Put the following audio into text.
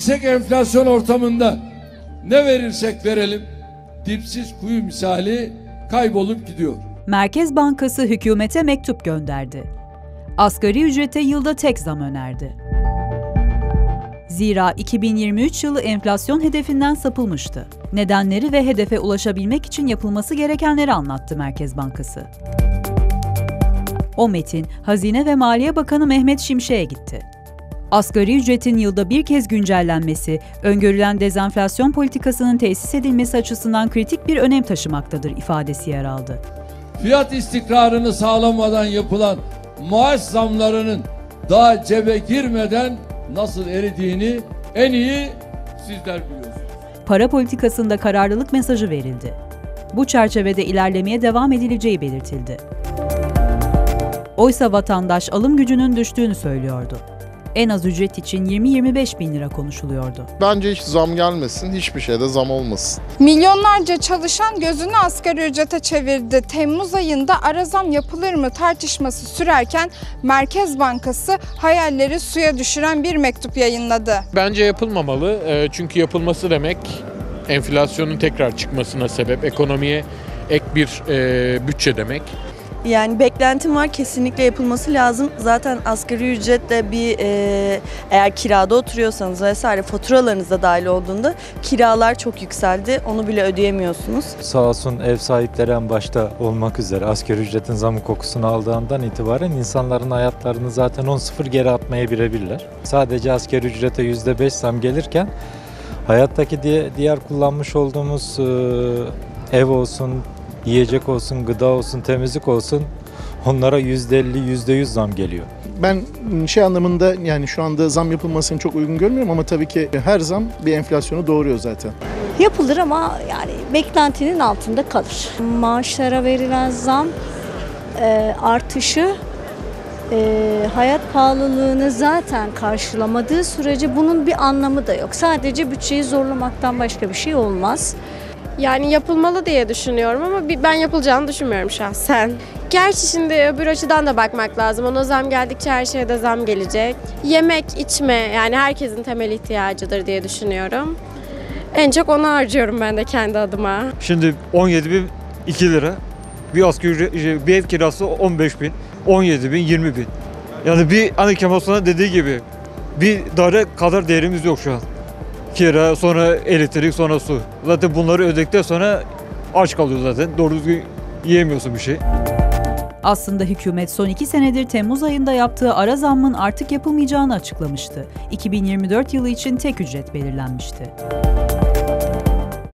Yüksek enflasyon ortamında ne verirsek verelim dipsiz kuyu misali kaybolup gidiyor. Merkez Bankası hükümete mektup gönderdi. Asgari ücrete yılda tek zam önerdi. Zira 2023 yılı enflasyon hedefinden sapılmıştı. Nedenleri ve hedefe ulaşabilmek için yapılması gerekenleri anlattı Merkez Bankası. O metin, Hazine ve Maliye Bakanı Mehmet Şimşek'e gitti. Asgari ücretin yılda bir kez güncellenmesi, öngörülen dezenflasyon politikasının tesis edilmesi açısından kritik bir önem taşımaktadır ifadesi yer aldı. Fiyat istikrarını sağlamadan yapılan maaş zamlarının daha cebe girmeden nasıl eridiğini en iyi sizler biliyorsunuz. Para politikasında kararlılık mesajı verildi. Bu çerçevede ilerlemeye devam edileceği belirtildi. Oysa vatandaş alım gücünün düştüğünü söylüyordu. En az ücret için 20-25 bin lira konuşuluyordu. Bence hiç zam gelmesin, hiçbir şeyde zam olmasın. Milyonlarca çalışan gözünü asgari ücrete çevirdi. Temmuz ayında ara zam yapılır mı tartışması sürerken Merkez Bankası hayalleri suya düşüren bir mektup yayınladı. Bence yapılmamalı çünkü yapılması demek enflasyonun tekrar çıkmasına sebep, ekonomiye ek bir bütçe demek. Yani beklentim var, kesinlikle yapılması lazım. Zaten asgari ücretle eğer kirada oturuyorsanız vesaire faturalarınız da dahil olduğunda kiralar çok yükseldi. Onu bile ödeyemiyorsunuz. Sağ olsun ev sahipleri en başta olmak üzere asgari ücretin zamı kokusunu aldığından itibaren insanların hayatlarını zaten 10-0 geri atmaya birebirler. Sadece asgari ücrete %5 zam gelirken hayattaki diğer kullanmış olduğumuz ev olsun, yiyecek olsun, gıda olsun, temizlik olsun onlara %50, %100 zam geliyor. Ben anlamında yani şu anda zam yapılmasını çok uygun görmüyorum ama tabii ki her zam bir enflasyonu doğuruyor zaten. Yapılır ama yani beklentinin altında kalır. Maaşlara verilen zam artışı hayat pahalılığını zaten karşılamadığı sürece bunun bir anlamı da yok. Sadece bütçeyi zorlamaktan başka bir şey olmaz. Yani yapılmalı diye düşünüyorum ama ben yapılacağını düşünmüyorum şahsen. Gerçi şimdi öbür açıdan da bakmak lazım. Ona zam geldikçe her şeye de zam gelecek. Yemek, içme yani herkesin temel ihtiyacıdır diye düşünüyorum. En çok onu harcıyorum ben de kendi adıma. Şimdi 17.002 lira, bir ev kirası 15.000, 17.000, 20.000. Yani hani Kemal Sunal dediği gibi bir daire kadar değerimiz yok şu an. Kira, sonra elektrik, sonra su. Zaten bunları ödedikten sonra aç kalıyor zaten. Doğru düzgün yiyemiyorsun bir şey. Aslında hükümet son 2 senedir Temmuz ayında yaptığı ara zammın artık yapılmayacağını açıklamıştı. 2024 yılı için tek ücret belirlenmişti.